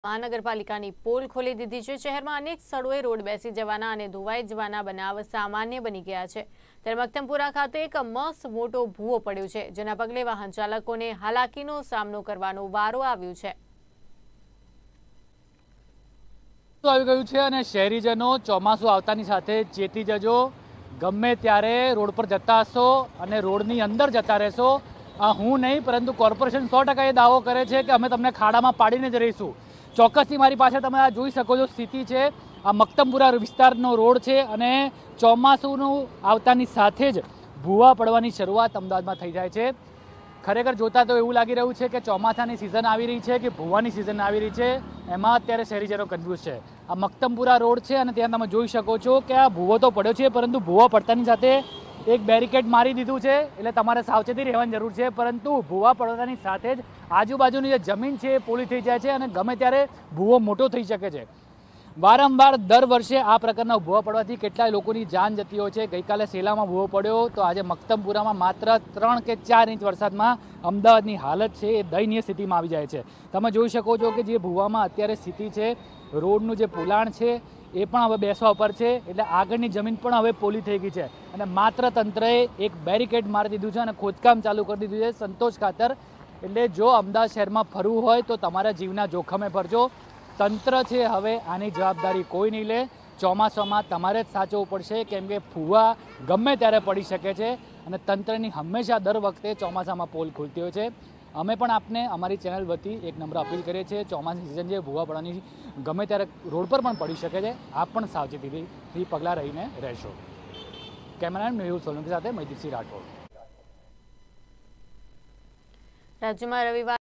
મહાનગરપાલિકાની પોલ ખોલી દીધી છે। શહેરમાં અનેક સ્થળોએ રોડ બેસી જવાના અને ધોવાઈ જવાના બનાવ સામાન્ય બની ગયા છે। ત્યારે મક્તમપુરા ખાતે એક મસ્ત મોટો ભૂવો પડ્યો છે, જેના પગલે વાહન ચાલકોને હાલાકીનો સામનો કરવાનો વારો આવ્યો છે। આવી ગયું છે અને શહેરીજનો ચોમાસું આવતાની સાથે ચેતી જજો। ગમે ત્યારે રોડ પર જતા હશો અને રોડની અંદર જતા રહેશો। હું નહીં પરંતુ કોર્પોરેશન 100% એ દાવો કરે છે કે અમે તમને ખાડામાં પાડીને જ રહીશું। ચોક્કસથી મારી પાસે તમે આ જોઈ શકો છો સ્થિતિ છે। આ મક્તમપુરા વિસ્તારનો રોડ છે અને ચોમાસુનું આવતાની સાથે જ ભૂવા પડવાની શરૂઆત અમદાવાદમાં થઈ જાય છે। ખરેખર જોતા તો એવું લાગી રહ્યું છે કે ચોમાસાની સિઝન આવી રહી છે કે ભૂવાની સિઝન આવી રહી છે, એમાં અત્યારે શહેરીજનો કન્ફ્યુઝ છે। આ મક્તમપુરા રોડ છે અને ત્યાં તમે જોઈ શકો છો કે આ ભૂવો તો પડ્યો છે, પરંતુ ભૂવો પડતાની સાથે એક બેરિકેડ મારી દીધું છે, એટલે તમારે સાવચેતી રહેવાની જરૂર છે। પરંતુ ભૂવા પડતાની સાથે જ આજુબાજુની જે જમીન છે એ પોલી થઈ જાય છે અને ગમે ત્યારે ભૂવો મોટો થઈ શકે છે। વારંવાર દર વર્ષે આ પ્રકારના ભૂવા પડવાથી કેટલાય લોકોની જાન જતી હોય છે। ગઈકાલે સેલામાં ભૂવો પડ્યો તો આજે મક્તમપુરામાં માત્ર 3 કે 4 ઇંચ વરસાદમાં અમદાવાદની હાલત છે એ દયનીય સ્થિતિમાં આવી જાય છે। તમે જોઈ શકો છો કે જે ભૂવામાં અત્યારે સ્થિતિ છે, રોડનું જે પુલાણ છે એ પણ હવે બેસવા ઉપર છે, એટલે આગળની જમીન પણ હવે પોલી થઈ ગઈ છે અને માત્ર તંત્રએ એક બેરિકેડ મારી દીધું છે અને ખોદકામ ચાલુ કરી દીધું છે સંતોષ ખાતર। એટલે જો અમદાવાદ શહેરમાં ફરવું હોય તો તમારા જીવના જોખમે ફરજો। તંત્ર છે હવે આની જવાબદારી કોઈ નહીં લે। ચોમાસામાં તમારે જ સાચવવું પડશે, કેમ કે ભૂવા ગમે ત્યારે પડી શકે છે અને તંત્રની હંમેશા દર વખતે ચોમાસામાં પોલ ખુલતી હોય છે। અમે પણ આપને અમારી ચેનલ વતી એક નમ્ર અપીલ કરીએ છીએ, ચોમાસાની સિઝન છે, ભૂવા પડવાની ગમે ત્યારે રોડ પર પણ પડી શકે છે, આપ પણ સાવચેતીથી પગલાં રહીને રહેશો। કેમેરામેન મેહુલ સોલંકી સાથે મૈદીપસિંહ રાઠોડ। રાજ્યમાં રવિવાર